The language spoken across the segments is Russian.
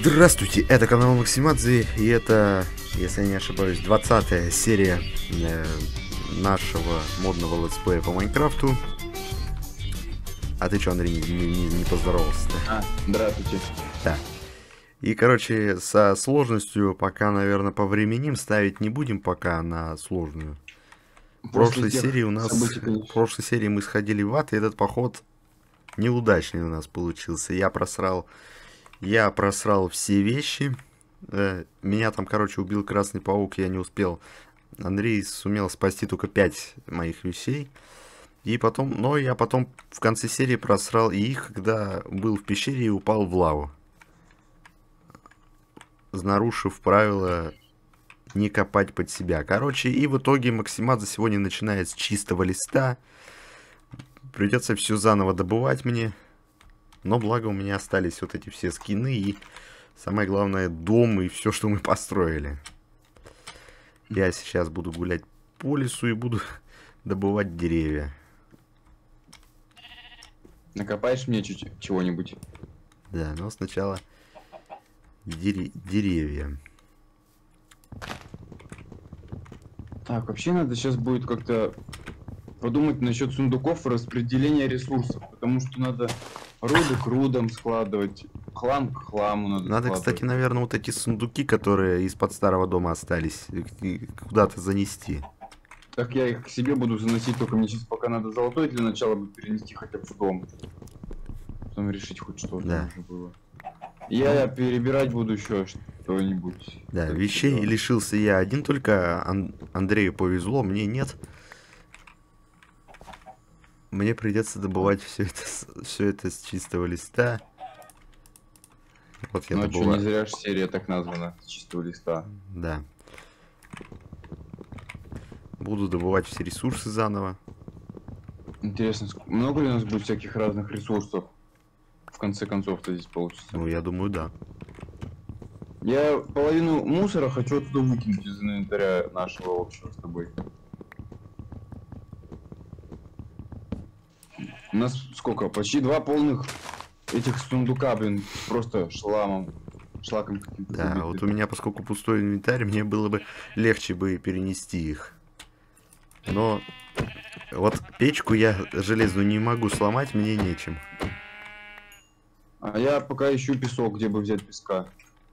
Здравствуйте, это канал Максимадзе, и это, если я не ошибаюсь, 20-я серия нашего модного летсплея по Майнкрафту. А ты чё, Андрей, не поздоровался-то? Здравствуйте. Да. И, короче, со сложностью пока, наверное, повременим, ставить не будем пока на сложную. В прошлой серии мы сходили в ад, и этот поход неудачный у нас получился. Я просрал все вещи. Меня там, короче, убил Красный Паук, я не успел. Андрей сумел спасти только 5 моих вещей. Но я потом в конце серии просрал и их, когда был в пещере и упал в лаву. Нарушив правило не копать под себя. Короче, и в итоге Максимадзе сегодня начинает с чистого листа. Придется все заново добывать мне. Но благо у меня остались вот эти все скины и, самое главное, дом и все, что мы построили. Я сейчас буду гулять по лесу и буду добывать деревья. Накопаешь мне чего-нибудь? Да, но сначала деревья. Так, вообще надо сейчас будет как-то подумать насчет сундуков и распределения ресурсов, потому что надо руды к рудам складывать, хлам к хламу надо кстати, наверное, вот эти сундуки, которые из-под старого дома остались, куда-то занести. Так я их к себе буду заносить, только мне сейчас пока надо золотой для начала будет перенести хотя бы в дом. Потом решить хоть что-то да. уже было. Я перебирать буду еще что-нибудь. Да, вещей лишился я один, только Андрею повезло, мне нет. Мне придется добывать все это с чистого листа. Вот я добываю. Не зря же серия так названа, с чистого листа. Да. Буду добывать все ресурсы заново. Интересно, много ли у нас будет всяких разных ресурсов? В конце концов-то здесь получится. Ну, я думаю, да. Я половину мусора хочу оттуда выкинуть из инвентаря нашего общего с тобой. У нас сколько? Почти 2 полных этих сундука, блин, просто шлаком каким-то. Да, забитый. Вот у меня, поскольку пустой инвентарь, мне было бы легче бы перенести их. Но вот печку я железную не могу сломать, мне нечем. А я пока ищу песок, где бы взять песка.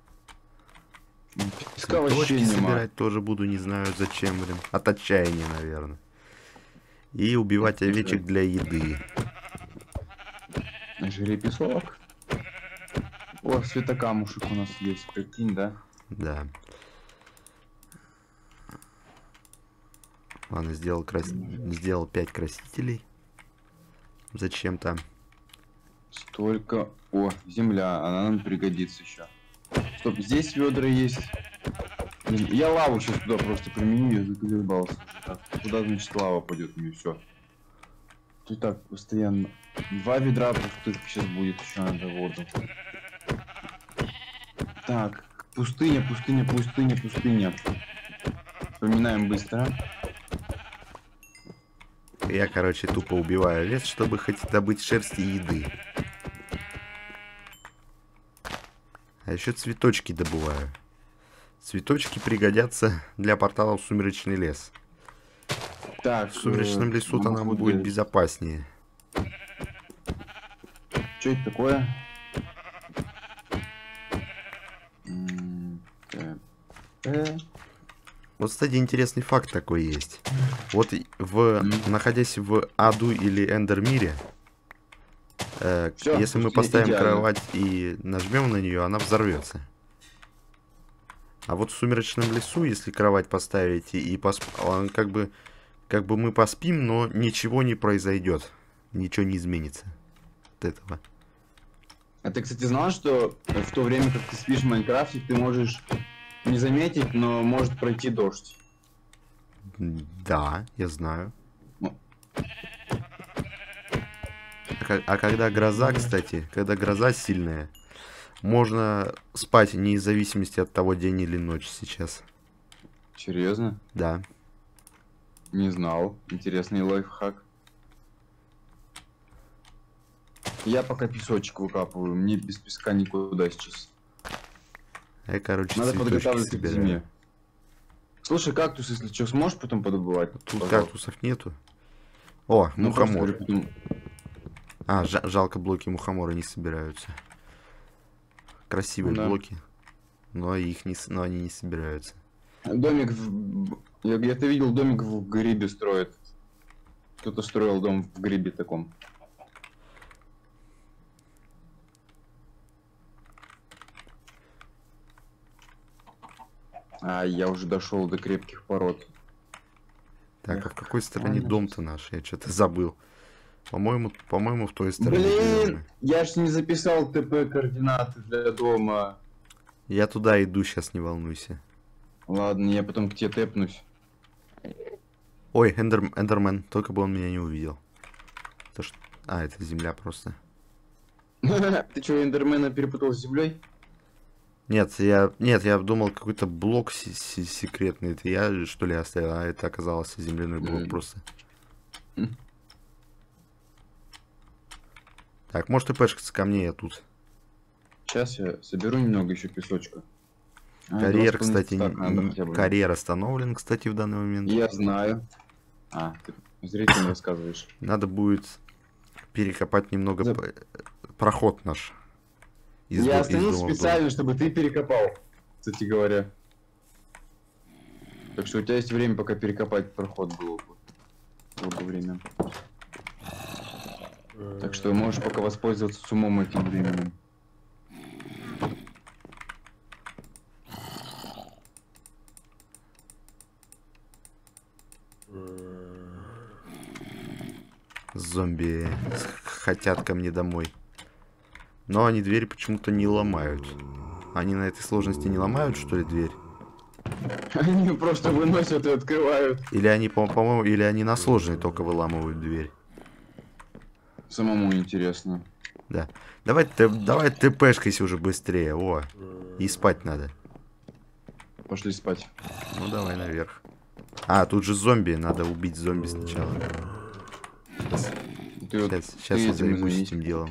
Песка вообще не собирать тоже буду, не знаю зачем, блин. От отчаяния, наверное. И убивать овечек для еды. Жри песок. О, светокамушек у нас есть, прикинь, да? Да. Ладно, сделал 5 красителей. Зачем-то. Столько. О, земля, она нам пригодится еще. Стоп, здесь ведра есть. Я лаву сейчас туда просто применю, я заколебался. Куда, значит, лава пойдет мне, все. Тут так постоянно. 2 ведра пустых сейчас будет, еще надо воду. Так, пустыня. Вспоминаем быстро. Я, короче, тупо убиваю лес, чтобы хоть добыть шерсти и еды. А еще цветочки добываю. Цветочки пригодятся для портала в Сумеречный лес. Так, в Сумеречном лесу-то нам будет безопаснее. Что это такое? Вот, кстати, интересный факт такой есть. Вот находясь в аду или эндермире, если мы поставим кровать и нажмем на нее, она взорвется. А вот в Сумеречном лесу, если кровать поставить и как бы мы поспим, но ничего не произойдет. Ничего не изменится от этого. А ты, кстати, знал, что в то время, как ты спишь в Майнкрафте, ты можешь не заметить, но может пройти дождь? Да, я знаю. А когда гроза, кстати, когда гроза сильная, можно спать вне зависимости от того, день или ночь сейчас. Серьезно? Да. Не знал. Интересный лайфхак. Я пока песочек выкапываю. Мне без песка никуда сейчас. А я, короче, надо цветочки подготавливаться к собираю. зиме. Слушай, кактус, если что, сможешь потом подобывать? Тут Пожалуйста. кактусов нету. О, Ну, просто мухомор. говорю, потом... А, жалко, блоки мухомора не собираются. Красивые Ну да. блоки, но но они не собираются. Домик я где-то видел, домик в грибе строит. Кто-то строил дом в грибе таком. А, я уже дошел до крепких пород. Так, а в какой стороне ладно. дом-то наш? Я что-то забыл. По-моему, в той стороне. Блин, я ж не записал ТП координаты для дома. Я туда иду, сейчас не волнуйся. Ладно, я потом к тебе тэпнусь. Ой, Эндермен, только бы он меня не увидел. А, это земля просто. Ты что, Эндермена перепутал с землей? Нет, я думал, какой-то блок секретный. Это я, что ли, оставил, а это оказался земляной блок просто. Так, может и пешкаться ко мне, я тут. Сейчас я соберу немного еще песочка. Карьер, кстати, карьер остановлен, кстати, в данный момент. Я знаю. А, ты зрителям рассказываешь. Надо будет перекопать немного проход наш. Я остановил специально, чтобы ты перекопал, кстати говоря. Так что у тебя есть время, пока перекопать проход было бы время. Так что можешь пока воспользоваться с умом этим временем. Зомби хотят ко мне домой. Но они дверь почему-то не ломают. Они на этой сложности не ломают, что ли, дверь? Они просто выносят и открывают. Или они, по-моему, или они на сложной только выламывают дверь. Самому интересно. Да. Давай ТПшкайся уже быстрее. О, и спать надо. Пошли спать. Ну давай наверх. А, тут же зомби. Надо убить зомби сначала. Сейчас я займусь этим делом.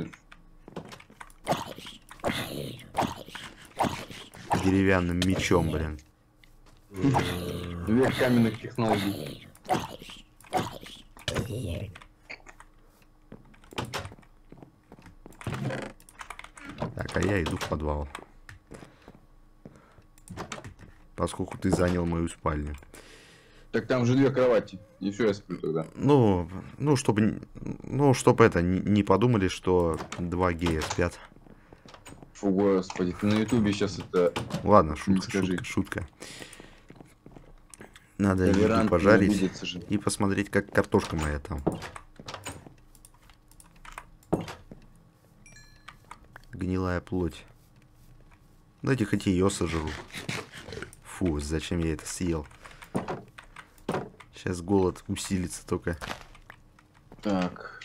Деревянным мечом, блин. Век каменных технологий. Так, а я иду в подвал. Поскольку ты занял мою спальню. Так там же 2 кровати. И все, я сплю тогда. Ну, чтобы это не подумали, что 2 гея спят. Фу, господи, ты на ютубе сейчас это... Ладно, шутка. Надо еду пожарить и посмотреть, как картошка моя там. Гнилая плоть. Дайте хоть ее сожру. Фу, зачем я это съел? Сейчас голод усилится только. Так.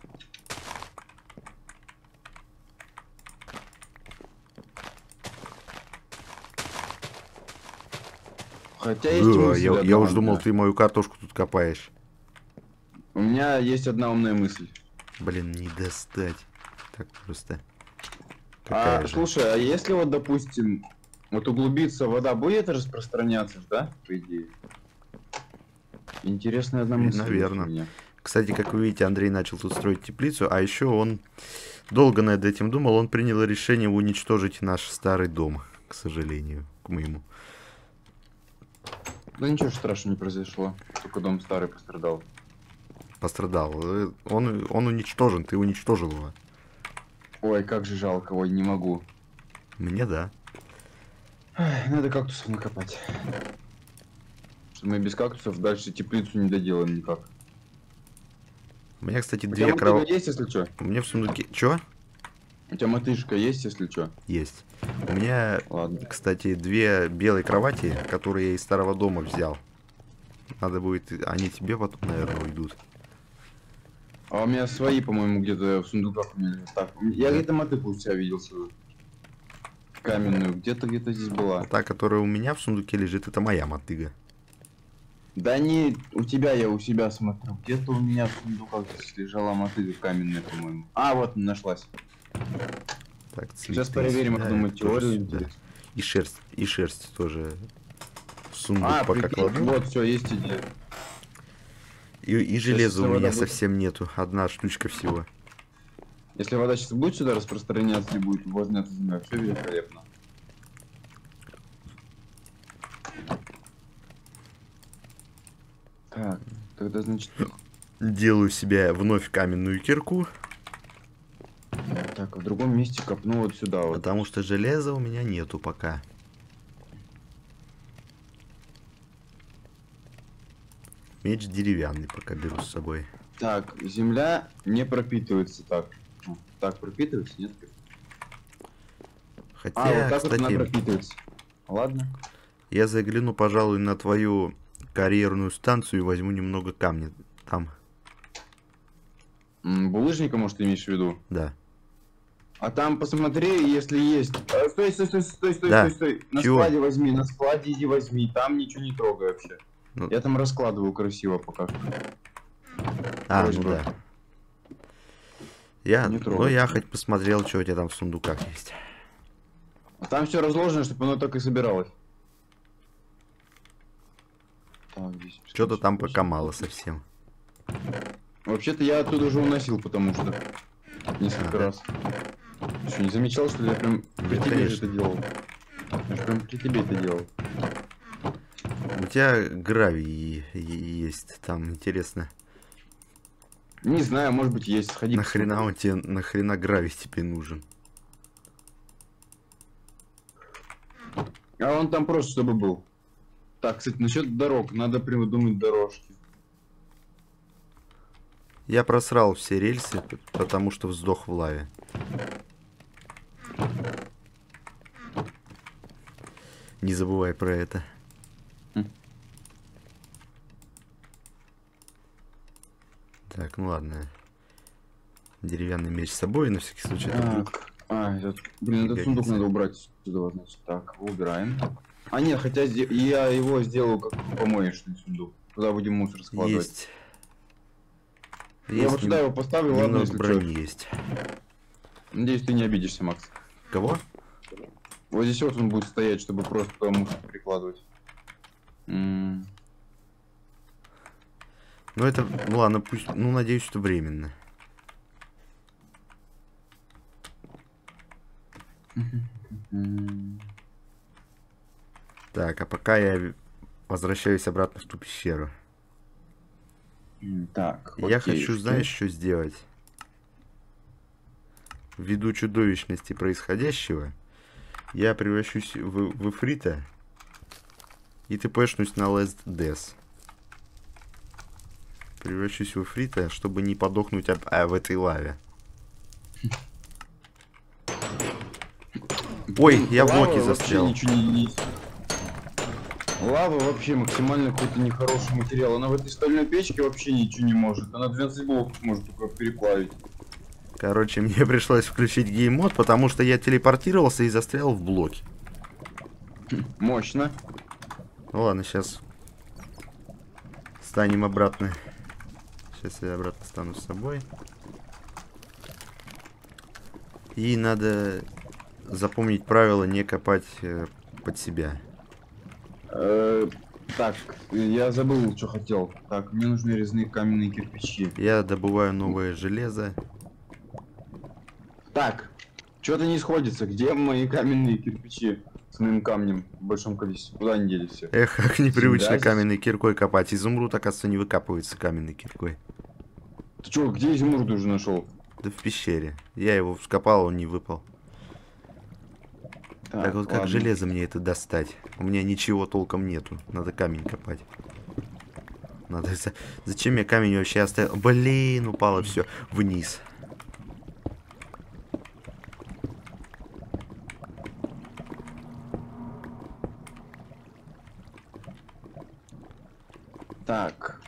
Хотя есть мысль я уж думал, ты мою картошку тут копаешь. У меня есть одна умная мысль. Блин, не достать. Так просто. Слушай, а если вот, допустим, вот углубиться, вода будет распространяться, да, по идее? Интересная одна мысль. Наверное. Кстати, как вы видите, Андрей начал тут строить теплицу, а еще он долго над этим думал, он принял решение уничтожить наш старый дом, к сожалению, к моему. Да ничего страшного не произошло, только дом старый пострадал. Пострадал. Он уничтожен, ты уничтожил его. Ой, как же жалко, ой, не могу. Мне да. Ай, надо кактусов накопать. Что мы без кактусов дальше теплицу не доделаем никак. У меня, кстати, у тебя мотыга есть, если что? У меня в сундуке... Чё? У тебя мотышка есть, если что? Есть. У меня, кстати, 2 белые кровати, которые я из старого дома взял. Надо будет... Они тебе потом, наверное, уйдут. А у меня свои, по-моему, где-то в сундуках. Я где-то мотыгу у себя видел свою. Каменную. Где-то здесь была. А та, которая у меня в сундуке лежит, это моя мотыга. Да не, у тебя, я у себя смотрю. Где-то у меня в сундуках лежала мотыга каменная, по-моему. А, вот нашлась. Так, сейчас проверим одну теорию. И шерсть тоже в сундук пока прикинь, кладу. вот, все, есть идея. И железа у меня совсем нету. Одна штучка всего. Если вода сейчас будет сюда распространяться и будет увлажняться земля, все великолепно. Так, тогда значит... Делаю себе вновь каменную кирку. Так, в другом месте копну вот сюда вот. Потому что железа у меня нету пока. Меч деревянный пока беру с собой. Так, земля не пропитывается так. Так пропитывается, нет? Хотя, вот так кстати, вот она пропитывается. Ладно. Я загляну, пожалуй, на твою карьерную станцию и возьму немного камня там. Булыжника, может, ты имеешь в виду? Да. А там посмотри, если есть. Стой. Да. На Чего? складе возьми, на складе иди возьми. Там ничего не трогай вообще. Ну... Я там раскладываю красиво пока. Ну да. Я трогай. хоть посмотрел, что у тебя там в сундуках есть. А там все разложено, чтобы оно так и собиралось. Что-то там пока мало совсем. Вообще-то я оттуда уже уносил, потому что несколько раз. Что, не замечал, что я прям при тебе это делал? Я же прям при тебе это делал. У тебя гравий есть там, интересно. Не знаю, может быть есть. Сходи. Нахрена он тебе, нахрена гравий тебе нужен? А он там просто чтобы был. Так, кстати, насчет дорог, надо придумать дорожки. Я просрал все рельсы, потому что вздох в лаве. Не забывай про это. Так, ну ладно. Деревянный меч с собой, на всякий случай. Этот сундук надо убрать сюда, значит. Так, убираем. А нет, хотя я его сделаю как помоечный сундук. Куда будем мусор складывать. Есть. Я вот сюда его поставлю, ладно, если брони есть. Надеюсь, ты не обидишься, Макс. Кого? Вот здесь вот он будет стоять, чтобы просто туда мусор прикладывать. Ну это, ну ладно, пусть, ну надеюсь, что временно. Так, а пока я возвращаюсь обратно в ту пещеру. Так, я хочу, знаешь, что сделать? Ввиду чудовищности происходящего, я превращусь в эфрита и тпшнусь на Last Death. Превращусь в эфрита, чтобы не подохнуть в этой лаве. Ой, я в блоке застрял. Лава вообще максимально какой-то нехороший материал. Она в этой стальной печке вообще ничего не может. Она 12 блоков может только переплавить. Короче, мне пришлось включить гейммод, потому что я телепортировался и застрял в блоке. Мощно. Ну ладно, сейчас станем обратно. Сейчас я обратно стану с собой. И надо запомнить правило не копать под себя. Так, я забыл, что хотел. Так, мне нужны резные каменные кирпичи. Я добываю новое железо. Так, что-то не сходится. Где мои каменные кирпичи с моим камнем в большом количестве? Куда они делись все? Эх, как непривычно каменной киркой копать. Изумруд, оказывается, не выкапывается каменной киркой. Ты что, где изумруд уже нашел? Да в пещере. Я его вскопал, он не выпал. Так вот, как железо мне это достать? У меня ничего толком нету. Надо камень копать. Надо... Зачем я камень вообще оставил? Блин, упало все вниз. Так.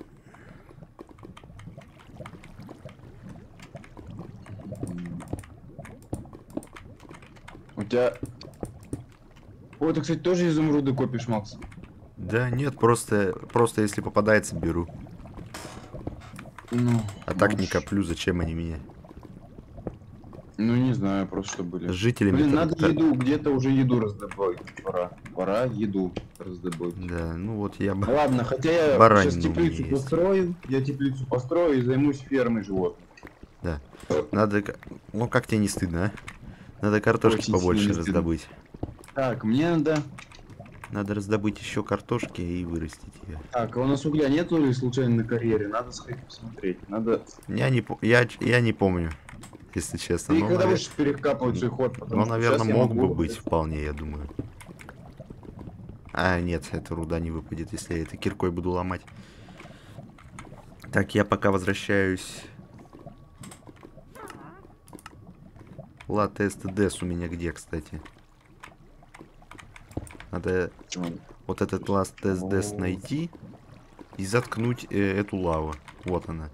У тебя... О, ты, кстати, тоже изумруды копишь, Макс? Да нет, просто если попадается, беру. Ну, а так не коплю, зачем они меня? Ну, не знаю, просто что были. С жителями... Блин, надо еду, где-то уже еду раздобыть. Пора еду раздобыть. Да, ну вот я бы... Ладно, хотя я сейчас теплицу построю. Я теплицу построю и займусь фермой животных. Да. Надо... Ну, как тебе не стыдно, а? Надо картошки очень побольше раздобыть. Так, мне надо... Надо раздобыть еще картошки и вырастить ее. Так, а у нас угля нету или случайно на карьере? Надо сходить посмотреть. Надо... Я не помню, если честно. Ты когда будешь перекапывать свой ход? Ну, наверное, мог бы быть вполне, я думаю. А, нет, эта руда не выпадет, если я это киркой буду ломать. Так, я пока возвращаюсь. Латест Дес у меня где, кстати? Надо вот этот Латест Дес найти и заткнуть эту лаву. Вот она.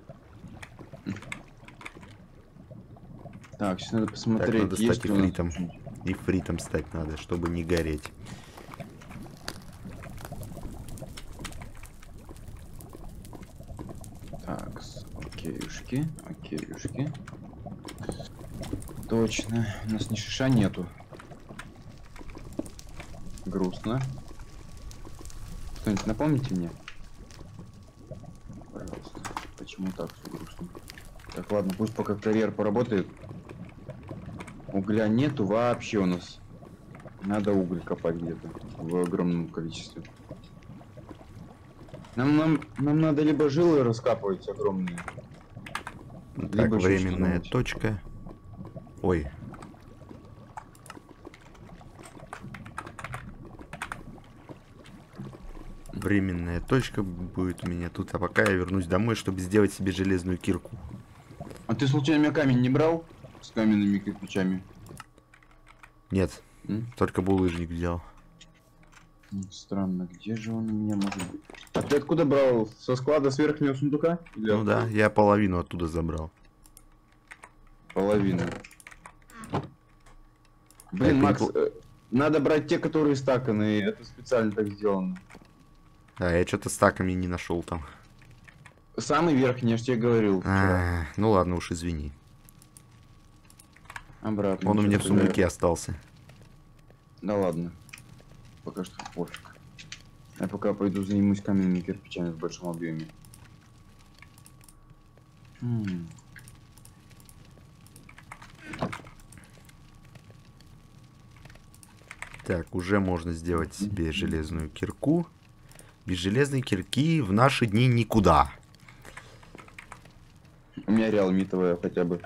Так, сейчас надо посмотреть. Так, надо стать ифритом. Ифритом стать надо, чтобы не гореть. Так, окейушки, окейушки. Точно, у нас ни шиша нету. Грустно. Кто-нибудь напомните мне? Пожалуйста. Почему так все грустно? Так, ладно, пусть пока карьер поработает. Угля нету вообще у нас. Надо уголь копать где-то в огромном количестве. Нам надо либо жилы раскапывать огромные. Так, временная точка. Ой. Временная точка будет у меня тут, а пока я вернусь домой, чтобы сделать себе железную кирку. А ты случайно меня камень не брал? С каменными кирпичами? Нет, только булыжник взял. Странно, где же он у меня может быть? А ты откуда брал? Со склада с верхнего сундука? Или ну да, я половину оттуда забрал. Половину. Блин, Макс, надо брать те, которые стаканы, это специально так сделано. Да, я что-то стаками не нашел там. Самый верхний, я же тебе говорил. Ну ладно уж, извини. Обратно. Он у меня в сундуке остался. Да ладно. Пока что пофиг. Я пока пойду займусь каменными кирпичами в большом объеме. Так, уже можно сделать себе железную кирку. Без железной кирки в наши дни никуда. У меня реалмитовая хотя бы.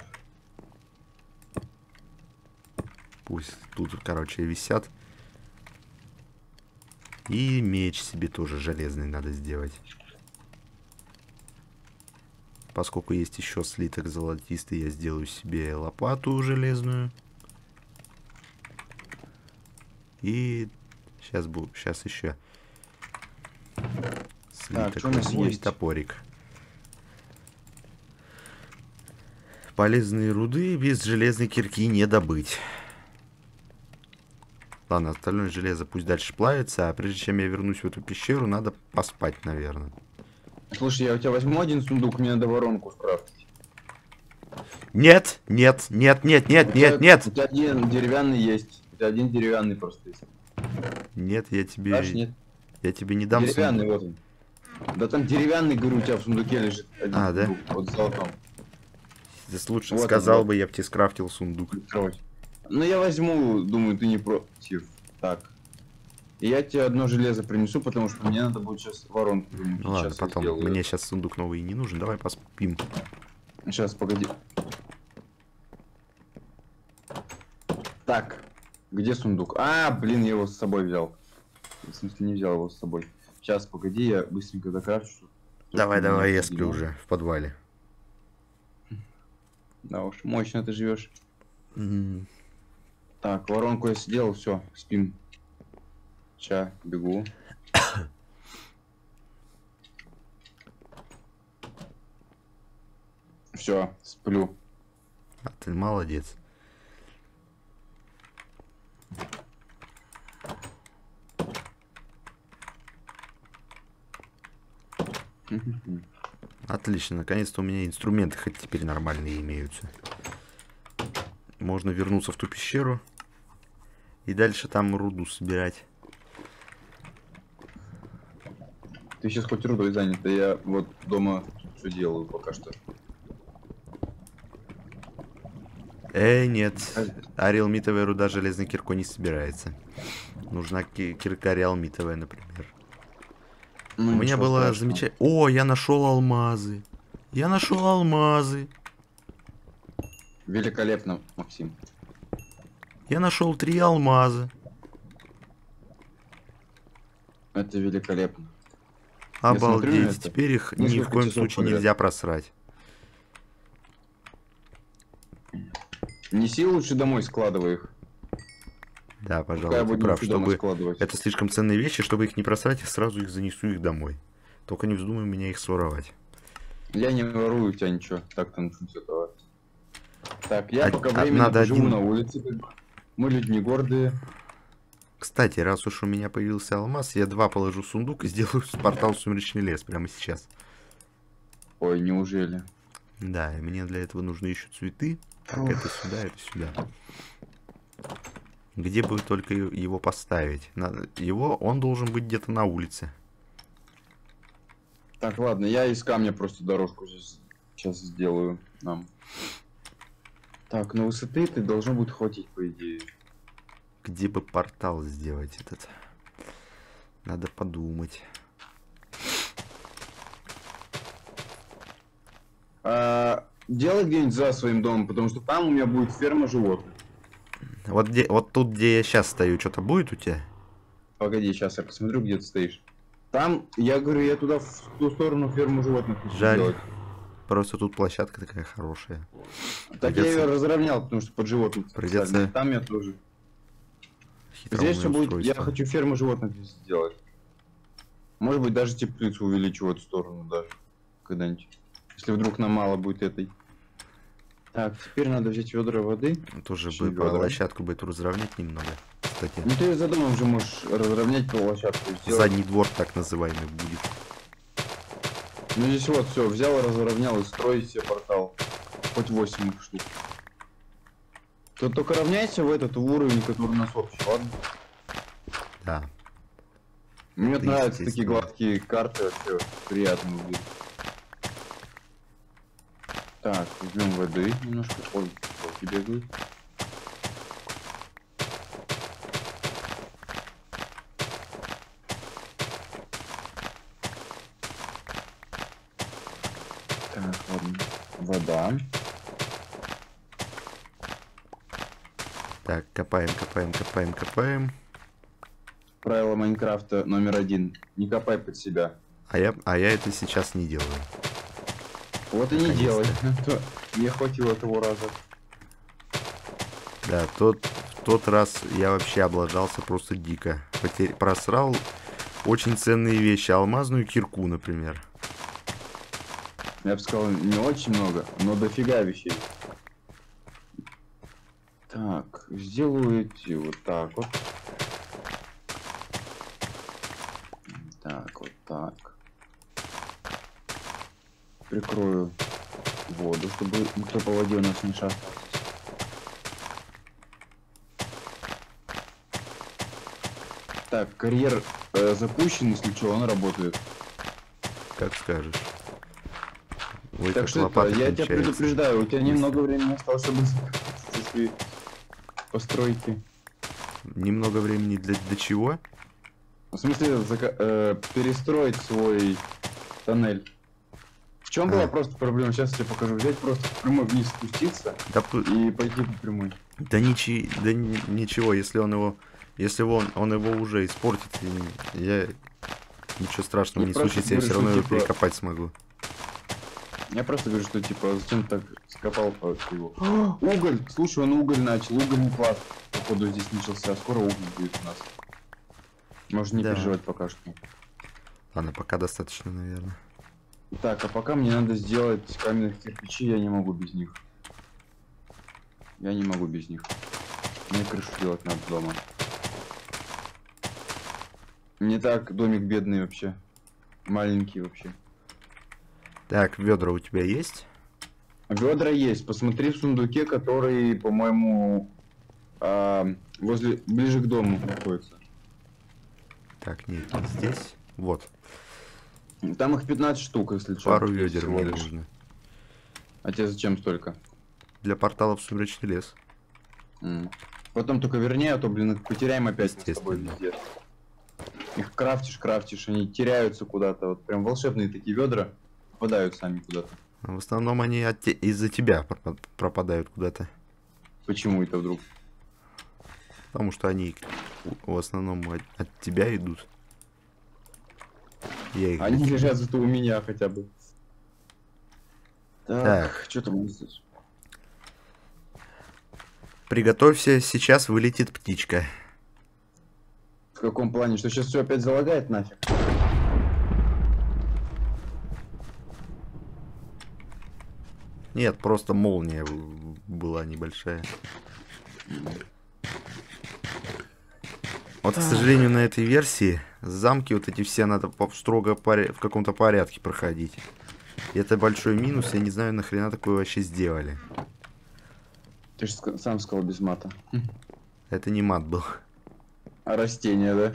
Пусть тут, короче, висят. И меч себе тоже железный надо сделать. Поскольку есть еще слиток золотистый, я сделаю себе лопату железную. И сейчас еще слиток. Так, что есть топорик. Полезные руды без железной кирки не добыть. Ладно, остальное железо пусть дальше плавится, а прежде чем я вернусь в эту пещеру, надо поспать, наверное. Слушай, я у тебя возьму один сундук, мне надо воронку скрафтить. Нет, нет, нет, нет, нет, нет, нет. У тебя один деревянный есть. У тебя один деревянный просто есть. Нет, я тебе... Аж нет. Я тебе не дам деревянный, сундук. вот он. Да там деревянный, говорю, у тебя в сундуке лежит. Один сундук, да? вот золотом. Здесь лучше вот сказал бы, я бы тебе скрафтил сундук. Ну я возьму, думаю, ты не против. Так. И я тебе одно железо принесу, потому что мне надо будет сейчас воронку. Ну ладно, потом. Мне сейчас сундук новый не нужен. Давай поспим. Сейчас, погоди. Так. Где сундук? А, блин, я его с собой взял. В смысле, не взял его с собой. Сейчас, погоди, я быстренько докрафчу. Давай, я сплю уже в подвале. Да уж, мощно ты живешь. Так, воронку я сделал, все, спим. Ща, бегу. Все, сплю. А ты молодец. Отлично, наконец-то у меня инструменты хоть теперь нормальные имеются. можно вернуться в ту пещеру. И дальше там руду собирать. Ты сейчас хоть рудой занят, а я вот дома все делаю пока что. Нет. Ариалмитовая руда железной киркой не собирается. Нужна кирка ариалмитовая, например. Ну, У меня было замечательно... О, я нашел алмазы. Я нашел алмазы. Великолепно, Максим. Я нашел 3 алмаза. Это великолепно. Обалдеть. Теперь их ни в коем случае нельзя просрать. Неси лучше домой, складывай их. Да, пожалуй, ты прав, чтобы... Это слишком ценные вещи, чтобы их не просрать, я сразу их занесу их домой. Только не вздумай меня их своровать. Я не ворую у тебя ничего. Так-то начну с этого. Так, я пока временно живу на улице. Мы люди не гордые. Кстати, раз уж у меня появился алмаз, я 2 положу в сундук и сделаю портал в Сумеречный лес прямо сейчас. Ой, неужели? Да, и мне для этого нужны еще цветы. Так, это сюда, это сюда. Где бы только его поставить? Он должен быть где-то на улице. Так, ладно, я из камня просто дорожку сейчас сделаю нам. Так, на высоты ты должно будет хватить, по идее. Где бы портал сделать этот? Надо подумать. Делай где-нибудь за своим домом, потому что там у меня будет ферма животных. Вот тут, где я сейчас стою, что-то будет у тебя? Погоди, сейчас я посмотрю, где ты стоишь. Там, я говорю, я туда, в ту сторону ферму животных хочу сделать. Просто тут площадка такая хорошая. Так я ее разровнял, потому что под животных. Придется... Там я тоже. Здесь все будет, я хочу ферму животных здесь сделать. Может быть, даже теплицу увеличу в эту сторону даже. Когда-нибудь. Если вдруг нам мало будет этой. Так, теперь надо взять ведра воды. Тоже бы площадку бы эту разровнять немного. Кстати. Ну ты за домом же можешь разровнять площадку. Задний двор так называемый будет. Ну здесь вот все, взял, разровнял и строить себе портал. Хоть 8 их штук. То только равняйся в этот уровень, который у нас общий, ладно? Да. Мне нравятся такие гладкие карты, вообще приятно выглядит. Так, возьмем воды немножко. Ой, волки бегают. Так, ладно. Вода. Так, копаем, копаем, копаем, копаем. Правило Майнкрафта номер 1. Не копай под себя. А я это сейчас не делаю. Вот и не делай. Не хватило того раза. Да, тот раз я вообще облажался просто дико. Просрал очень ценные вещи. Алмазную кирку, например. Я бы сказал, не очень много, но дофига вещей. Так, сделаю эти вот так вот. Так, вот так. Прикрою воду, чтобы никто по воде у нас не шастал. Так, карьер запущен, если что, он работает. Как скажешь. Ой, так что это, я тебя предупреждаю, у тебя немного времени осталось, чтобы свои постройки. Немного времени для чего? В смысле, перестроить свой тоннель. В чем была просто проблема? Сейчас я тебе покажу. Взять просто прямой вниз спуститься и пойти по прямой. Да ничего, если он его уже испортит, я ничего страшного не случится, я все равно его перекопать смогу. Я просто говорю, что типа зачем так скопал его. Уголь! Слушай, он уголь начал, угольный клад. Походу здесь начался, скоро уголь будет у нас. Можно не переживать пока что. Ладно, пока достаточно, наверное. Так, а пока мне надо сделать каменных кирпичей, я не могу без них. Я не могу без них. Мне крышу делать надо дома. Не так, домик бедный вообще. Маленький вообще. Так, ведра у тебя есть? Ведра есть. Посмотри в сундуке, который, по-моему, ближе к дому находится. Так, нет, не здесь. Вот. Там их 15 штук, если что. Пару ведер мне нужно. А тебе зачем столько? Для портала в Сумеречный лес. Потом только верни, а то, блин, их потеряем опять с тобой Естественно. везде. Их крафтишь, они теряются куда-то. Вот прям волшебные такие ведра попадают сами куда-то. В основном они из-за тебя пропадают куда-то. Почему это вдруг? Потому что они в основном от тебя идут. Они лежат зато у меня хотя бы. Так. Что там здесь? Приготовься, сейчас вылетит птичка. В каком плане? Что сейчас все опять залагает нафиг? Нет, просто молния была небольшая. Вот, к сожалению, на этой версии замки вот эти все надо строго в каком-то порядке проходить. И это большой минус, я не знаю, нахрена такое вообще сделали. Ты же сам сказал без мата. Это не мат был. А растения, да?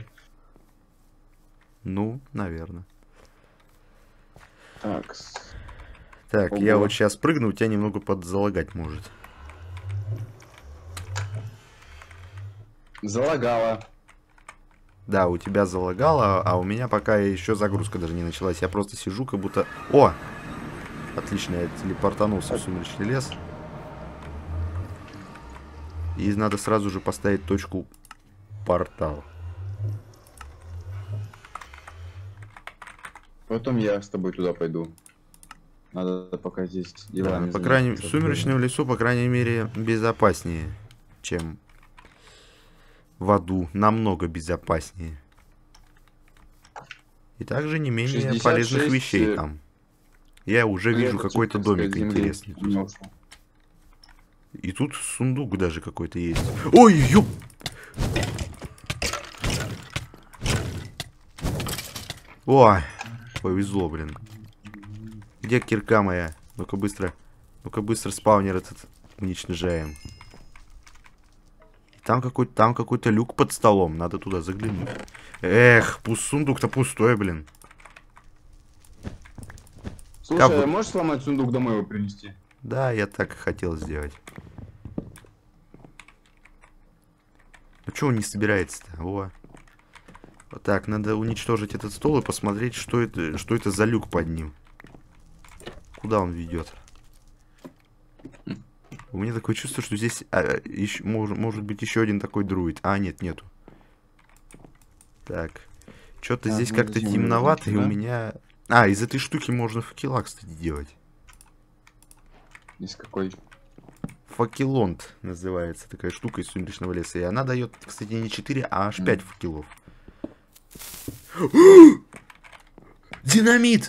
Ну, наверное. Так, Ого. Я вот сейчас прыгну, у тебя немного подзалагать может. Залагало. Да, у тебя залагало, а у меня пока еще загрузка даже не началась. Я просто сижу, как будто... О! Отлично, я телепортанулся в Сумеречный лес. И надо сразу же поставить точку портал. Потом я с тобой туда пойду. Надо пока здесь делами. Да, в Сумеречном лесу, по крайней мере, безопаснее, чем в аду. Намного безопаснее. И также не менее 66... полезных вещей там. Я уже вижу какой-то домик интересный. И тут сундук даже какой-то есть. Ой, ёп! Ой, повезло, блин. Где кирка моя? Ну-ка быстро спаунер этот уничтожаем. Там какой-то люк под столом. Надо туда заглянуть. Эх, сундук-то пустой, блин. Слушай, а можешь сломать сундук, домой его принести? Да, я так и хотел сделать. Ну чего он не собирается-то? Во. Вот так, надо уничтожить этот стол и посмотреть, что это за люк под ним. Куда он ведет? У меня такое чувство, что здесь может быть еще один такой друид. А, нету. Так. Что-то здесь как-то темновато, и у меня... А, из этой штуки можно факела, кстати, делать. Из какой? Факелонт называется такая штука из Сумеречного леса. И она дает, кстати, не 4, а аж 5 факелов. Динамит!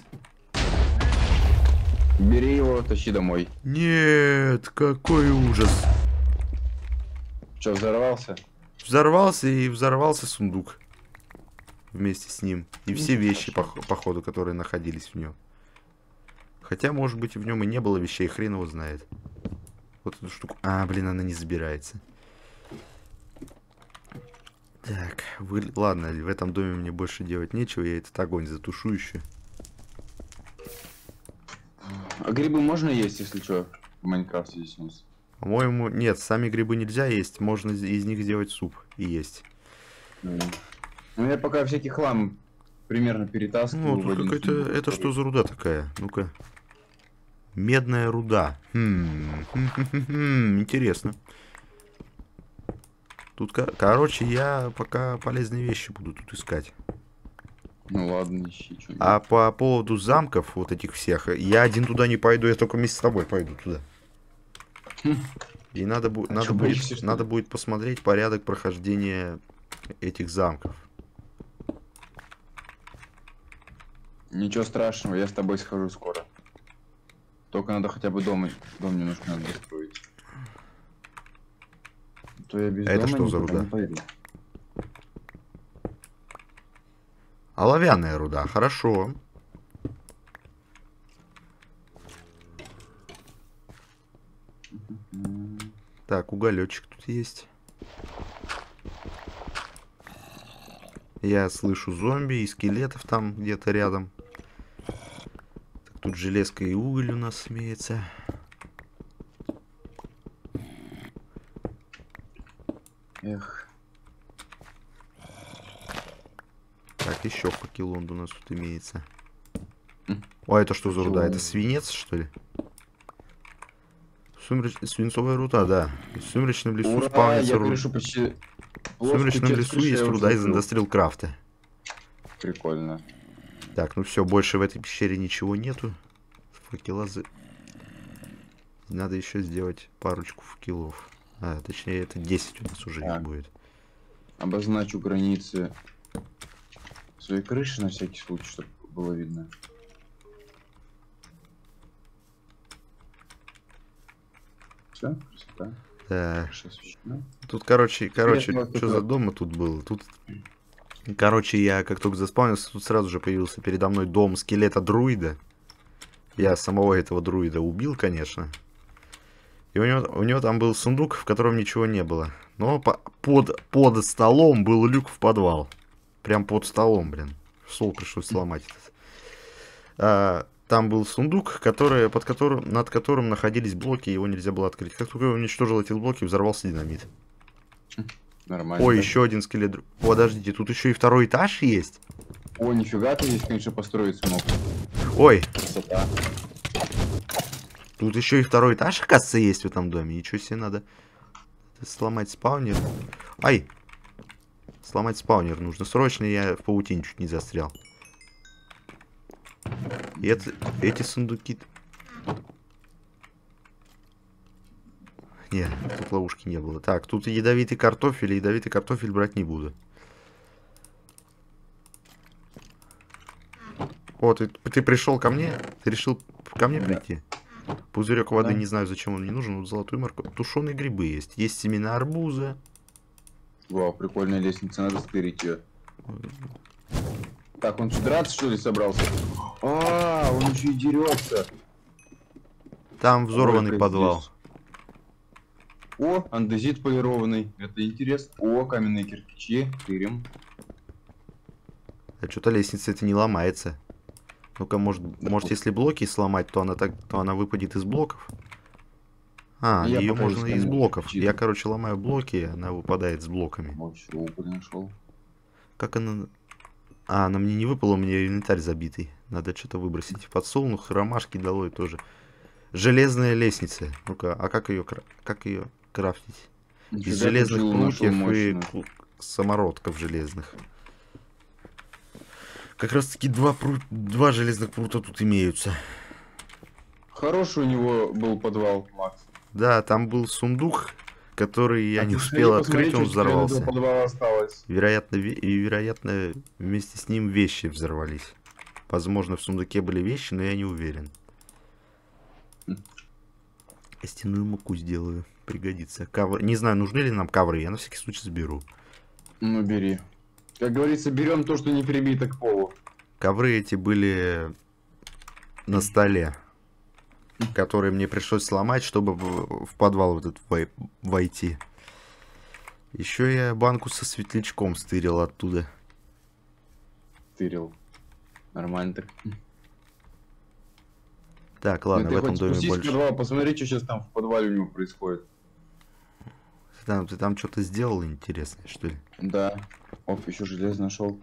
Бери его, тащи домой. Нет, какой ужас. Че, взорвался? Взорвался и взорвался сундук. Вместе с ним. И все вещи, походу, которые находились в нем. Хотя, может быть, в нем и не было вещей, хрен его знает. Вот эту штуку. А, блин, она не забирается. Так, ладно, в этом доме мне больше делать нечего. Я этот огонь затушу еще. А грибы можно есть, если что, в Майнкрафте здесь у нас? По-моему, нет, сами грибы нельзя есть. Можно из них сделать суп и есть. Ну, я пока всякий хлам примерно перетаскиваю. Ну, тут какая-то... Это что за руда такая? Ну-ка. Медная руда. Интересно. Тут, короче, я пока полезные вещи буду тут искать. Ну ладно, ищи что-нибудь. А по поводу замков, вот этих всех, я один туда не пойду, я только вместе с тобой пойду туда. И надо будет посмотреть порядок прохождения этих замков. Ничего страшного, я с тобой схожу скоро. Только надо хотя бы дом немножко надо достроить. То я без это дома что за никуда руда? не пойду. Оловянная руда, хорошо. Так, уголечек тут есть. Я слышу зомби и скелетов там где-то рядом. Так, тут железка и уголь у нас имеется. Эх. Так, еще факелон у нас тут имеется. О, это что за руда? Это свинец, что ли? Свинцовая руда, да. В сумеречном лесу спавнится руда. В сумеречном лесу есть руда из индастриал-крафта. Прикольно. Так, ну все, больше в этой пещере ничего нету. Факела за... Надо еще сделать парочку факелов. А, точнее, это 10 у нас уже их будет. Обозначу границы своей крыши на всякий случай, чтобы было видно. Все, красота. Да. Тут, короче, что за дома тут было? Тут, короче, я как только заспавнился, тут сразу же появился передо мной дом скелета друида. Я самого этого друида убил, конечно. И у него там был сундук, в котором ничего не было. Но под столом был люк в подвал. Прям под столом, блин. Стол пришлось сломать. Там был сундук, над которым находились блоки, его нельзя было открыть. Как только я уничтожил эти блоки, взорвался динамит. Нормально. Ой, еще один скелет. Подождите, тут еще и второй этаж есть? Ой, нифига ты здесь, конечно, построить смог. Ой. Красота. Тут еще и второй этаж, оказывается, есть в этом доме. Ничего себе, надо сломать спаунер. Ай! Сломать спаунер нужно. Срочно, я в паутине чуть не застрял. И эти сундуки... Нет, тут ловушки не было. Так, тут ядовитый картофель брать не буду. О, ты пришел ко мне? Ты решил ко мне прийти? Пузырек воды, не знаю, зачем он мне нужен. Вот золотую марку. Тушеные грибы есть. Есть семена арбуза. Вау, прикольная лестница, надо стырить ее. Так, он что, драться, что ли, собрался? А, он еще и дерется. Там взорванный подвал. Здесь. О, андезит полированный. Это интересно. О, каменные кирпичи. Тырим. А что-то лестница это не ломается. Ну-ка, может, если блоки сломать, то она выпадет из блоков. А, ее можно из блоков. Я, короче, ломаю блоки, она выпадает с блоками. Нашел. Как она... А, она мне не выпала, у меня инвентарь забитый. Надо что-то выбросить. Подсолнух, ромашки долой тоже. Железная лестница. Ну-ка, а как ее крафтить? Из железных прутьев и самородков железных. Как раз таки два железных прута тут имеются. Хороший у него был подвал, Макс. Да, там был сундук, который я не успел открыть, он взорвался. Вероятно, вместе с ним вещи взорвались. Возможно, в сундуке были вещи, но я не уверен. Костяную муку сделаю, пригодится. Ковры. Не знаю, нужны ли нам ковры, я на всякий случай сберу. Ну, бери. Как говорится, берем то, что не прибито к полу. Ковры эти были на столе, которые мне пришлось сломать, чтобы в подвал вот этот войти. Еще я банку со светлячком стырил оттуда. Стырил. Нормально так. Так, ладно, в этом доме больше. Подвал, посмотри, что сейчас там в подвале у него происходит. Ты там что-то сделал интересное, что ли? Да. Оп, еще железо нашел.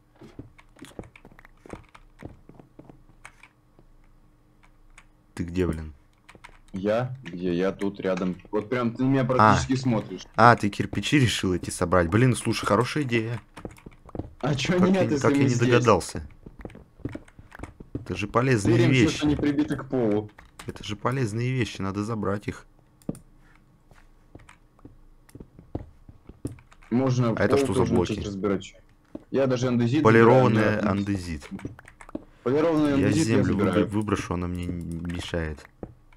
Ты где, блин? Я? Где? Я тут рядом. Вот прям ты на меня практически смотришь. А, ты кирпичи решил идти собрать? Блин, слушай, хорошая идея. А чё нет, если как я не здесь? догадался? Это же полезные вещи. Все, что не прибиты к полу. Это же полезные вещи, надо забрать их. Можно. А это что за блоки? Я даже андезит. Полированный андезит. Полированный андезит я землю выброшу, она мне мешает.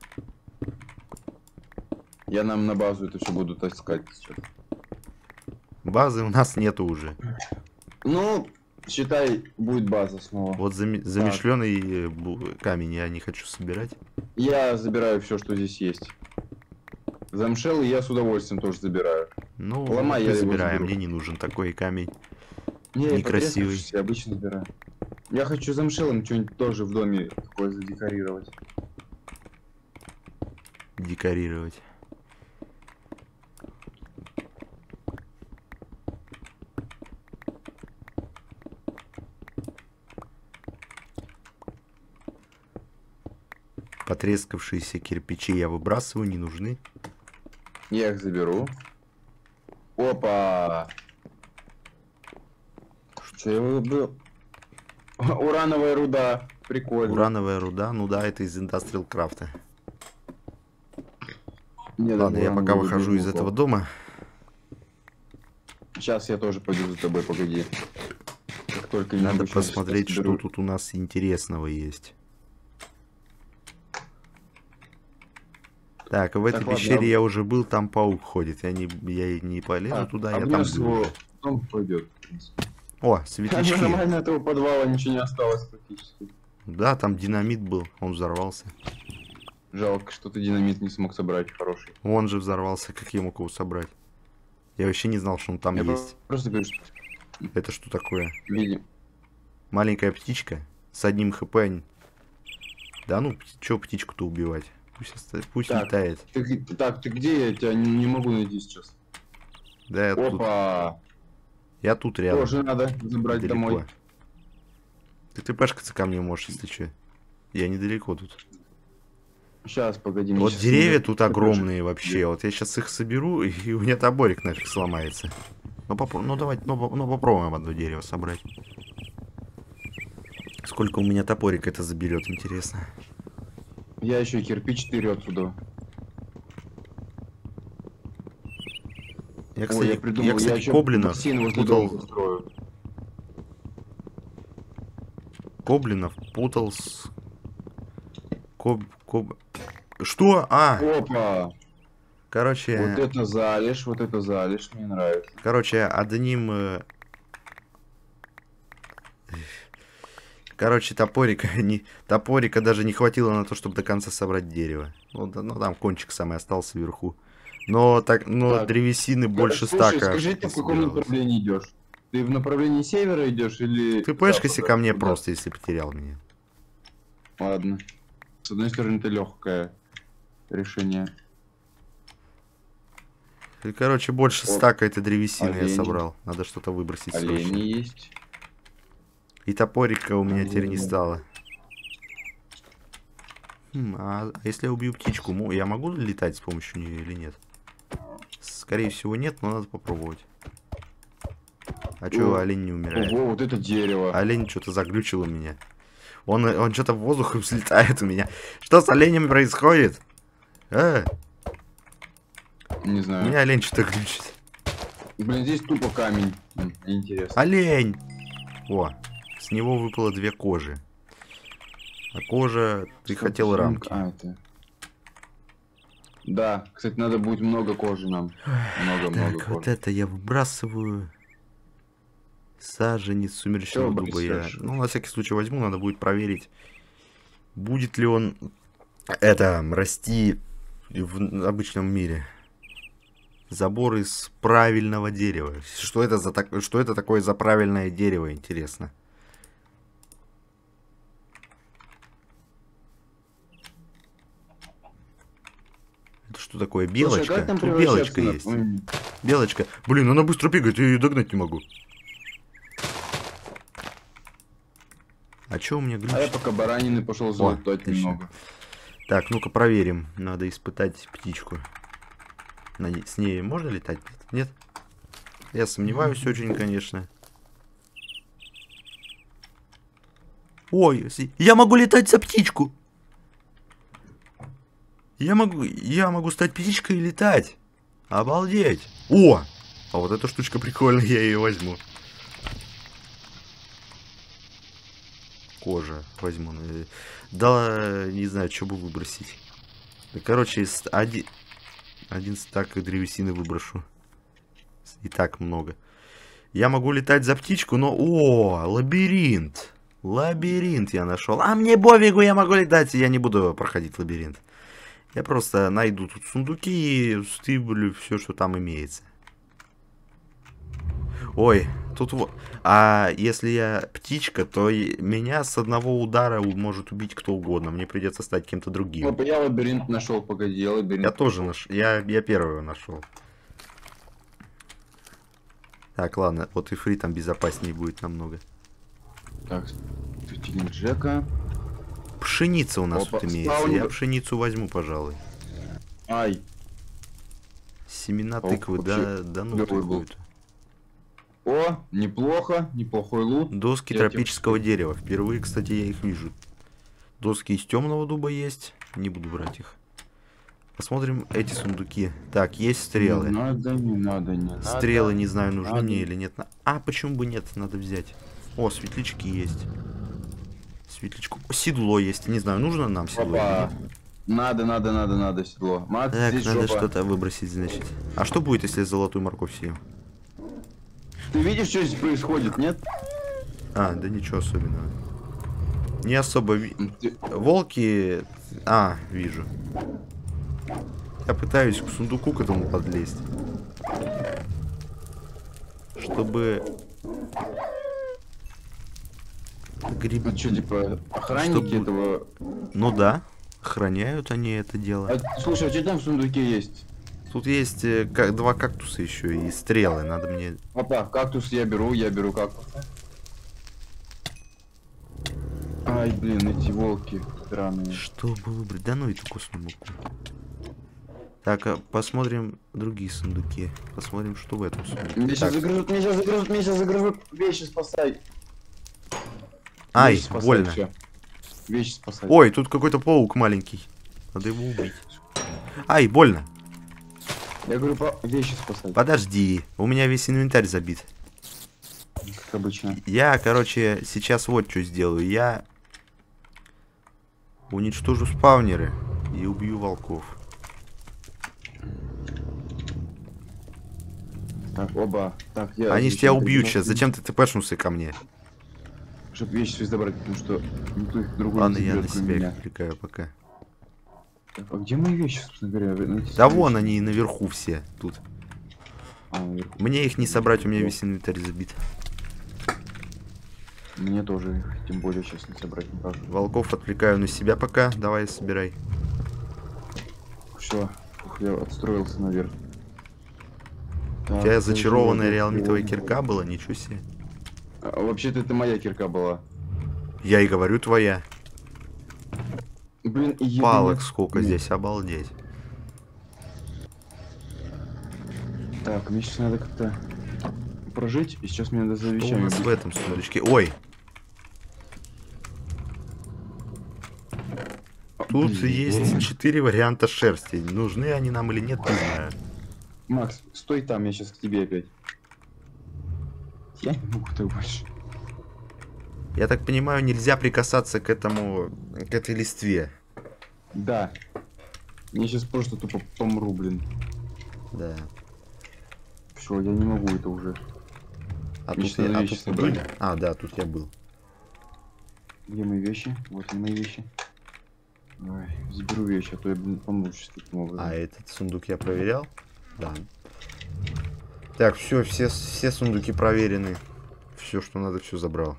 Я нам на базу это все буду таскать сейчас. Базы у нас нету уже. Ну, считай, будет база снова. Вот замешленный камень я не хочу собирать. Я забираю все, что здесь есть. Замшелый я с удовольствием тоже забираю. Ну, ломай, я я забираю, мне не нужен такой камень. Не, некрасивый. Я обычно забираю. Я хочу замшелым что-нибудь тоже в доме такое задекорировать. Декорировать. Потрескавшиеся кирпичи я выбрасываю, не нужны. Я их заберу. Опа! Что я выбрал? Урановая руда. Прикольно. Урановая руда, ну да, это из Industrial Craft. Нет, ладно, я пока выхожу из этого дома. Сейчас я тоже пойду за тобой, погоди. Как только надо посмотреть, что тут у нас интересного есть. Так, в этой пещере я уже был, там паук ходит. Я не полезу туда, я там был. Он пойдет, в принципе. О, светлячки. Нормально, этого подвала ничего не осталось практически. Да, там динамит был, он взорвался. Жалко, что ты динамит не смог собрать хороший. Он же взорвался, как я мог его собрать? Я вообще не знал, что он там есть. Просто говорю, что... Это что такое? Видим. Маленькая птичка с одним хп. Да ну, чё птичку-то убивать? Пусть летает. Ты где? Я тебя не могу найти сейчас. Да, я тут. Я тут рядом. Тоже надо забрать недалеко. Домой. Ты пешкаться ко мне можешь, если что. Я недалеко тут. Сейчас, погоди. Вот деревья тут огромные вообще. Вот я сейчас их соберу, и у меня топорик нафиг сломается. Ну давайте, попробуем одно дерево собрать. Сколько у меня топорик это заберет, интересно. Я еще кирпич 4 отсюда. Я, кстати, гоблинов путал. Гоблинов путал с... Что? Опа! Короче... Вот это залежь, мне нравится. Короче, одним... Короче, топорика даже не хватило на то, чтобы до конца собрать дерево. Ну там кончик самый остался вверху. Но древесины больше стака. Скажи, ты в каком направлении идешь? Ты в направлении севера идешь или... Ты пешкайся ко мне просто, если потерял меня. Ладно. С одной стороны, это легкое решение. И, короче, больше стака этой древесины я собрал. Надо что-то выбросить. Олени есть. И топорика у меня теперь не стало. А если я убью птичку, я могу летать с помощью нее или нет? Скорее всего нет, но надо попробовать. А чё, олень не умирает? Ого, вот это дерево. Олень что-то заглючил у меня. Он что-то в воздух взлетает у меня. Что с оленем происходит? Не знаю. У меня олень что-то глючит. Блин, здесь тупо камень. Интересно. Олень! О, с него выпало 2 кожи. А кожа... Ты хотел рамки. Да, кстати, надо будет много кожи нам. Много кожи. Вот это я выбрасываю. Саженец сумеречного дуба я... Ну, на всякий случай возьму, надо будет проверить, будет ли он расти в обычном мире. Забор из правильного дерева. Что это такое за правильное дерево, интересно? Это что такое? Белочка? Слушай, тут белочка есть. Белочка. Блин, она быстро бегает, я ее догнать не могу. А чё у меня глючит? А я пока баранины пошел залутать немного. Так, ну-ка проверим. Надо испытать птичку. С ней можно летать? Нет? Я сомневаюсь очень, конечно. Ой, я могу летать за птичку. Я могу стать птичкой и летать. Обалдеть. О! А вот эта штучка прикольная, я ее возьму. Кожа возьму. Да, не знаю, что бы выбросить. Да, короче, один стак древесины выброшу. И так много. Я могу летать за птичку, но... О, лабиринт. Лабиринт я нашел. А мне пофигу, я могу летать, и я не буду проходить лабиринт. Я просто найду тут сундуки и стыблю все, что там имеется. Ой, тут вот... А если я птичка, то меня с одного удара может убить кто угодно. Мне придется стать кем-то другим. Опа, я лабиринт нашел, погоди, я лабиринт Я тоже нашел. Я первого нашел. Так, ладно, вот и фри там безопаснее будет намного. Так, светильник Джека. Пшеница у нас Опа, тут имеется. Я пшеницу возьму, пожалуй. Ай. Семена тыквы, вообще да ну тыкву. О, неплохо, неплохой лут. Доски тропического дерева. Впервые, кстати, я их вижу. Доски из темного дуба есть. Не буду брать их. Посмотрим эти сундуки. Так, есть стрелы. Не надо, не надо, не надо. Стрелы, не знаю, нужны мне или нет. А, почему бы нет? Надо взять. О, светлячки есть. Светлячку. Седло есть. Не знаю, нужно нам седло или нет. Надо седло. Макс, Так, здесь надо жопа. что-то выбросить, значит. А что будет, если я золотую морковь съем? Ты видишь, что здесь происходит, нет? А, да ничего особенного. Не особо волки... А, вижу. Я пытаюсь к сундуку к этому подлезть. Чтобы... Ну что, типа, охранники этого... Ну да, охраняют они это дело. Слушай, а что там в сундуке есть? Тут есть два кактуса еще и стрелы, надо мне... Опа, кактус я беру кактус. Ай, блин, эти волки странные. Что бы выбрать? Да ну эту костную муку. Так, посмотрим другие сундуки. Посмотрим, что в этом сундуке. Меня сейчас загрызут. Вещи спасай. Ай, Вещи спасай, больно. всё. Вещи спасай. Ой, тут какой-то паук маленький. Надо его убить. Ай, больно. Я говорю, вещи спасай. Подожди, у меня весь инвентарь забит. Как обычно. Я, короче, сейчас вот что сделаю. Я уничтожу спавнеры и убью волков. Так, оба. Так, я... Они тебя убьют сейчас. Зачем ты тпшнулся ко мне? Чтобы вещи свои забрать, потому что никто их другой Ладно, не я заберет, на кроме себя меня. их отвлекаю пока. Так, а где мои вещи, собственно говоря? Да вон они наверху все тут. наверху. Мне их не собрать, у меня весь инвентарь забит. Мне тоже их, тем более, сейчас не собрать никак. Волков отвлекаю на себя пока. Давай, собирай. Все, я отстроился наверх. У тебя зачарованная реалмитовая кирка была? Ничего себе. Вообще-то это моя кирка была. Я и говорю, твоя. Блин, и Палок сколько здесь, обалдеть. Так, мне сейчас надо как-то прожить, и сейчас мне надо за Что вещами. у нас в этом сундучке? Ой! Тут есть 4 варианта шерсти. Нужны они нам или нет, не знаю. Макс, стой там, я сейчас к тебе опять. Я не могу так больше. Я так понимаю, нельзя прикасаться к этой листве. Да. Я сейчас просто тупо помру, блин. Да. Все, я не могу это уже. А Мне тут, сейчас надо вещи тут собрать. были? А, да, тут я был. Где мои вещи? Вот они мои вещи. Ой, заберу вещи, а то я, блин, помру сейчас таким образом. А этот сундук я проверял? Да. Так, все сундуки проверены. Все, что надо, все забрал.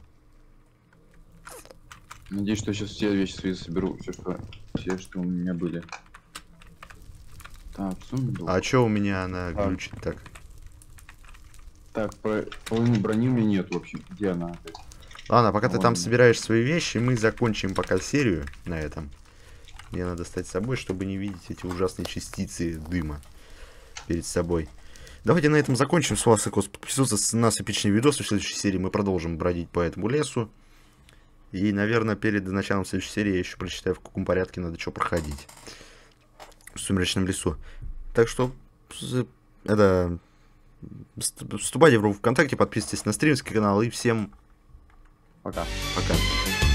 Надеюсь, что сейчас все вещи свои соберу. Все, что у меня были. Так, сундук. А чё у меня она глючит так? Так, половины брони у меня нет, в общем. Где она опять? Ладно, пока ты там собираешь свои вещи, мы закончим пока серию на этом. Мне надо стать собой, чтобы не видеть эти ужасные частицы дыма перед собой. Давайте на этом закончим. С вас подписываться на нас эпичный видос. В следующей серии мы продолжим бродить по этому лесу. И, наверное, перед началом следующей серии я еще прочитаю, в каком порядке надо что проходить в Сумеречном лесу. Так что, вступайте в группу ВКонтакте, подписывайтесь на стримский канал и всем Пока. пока.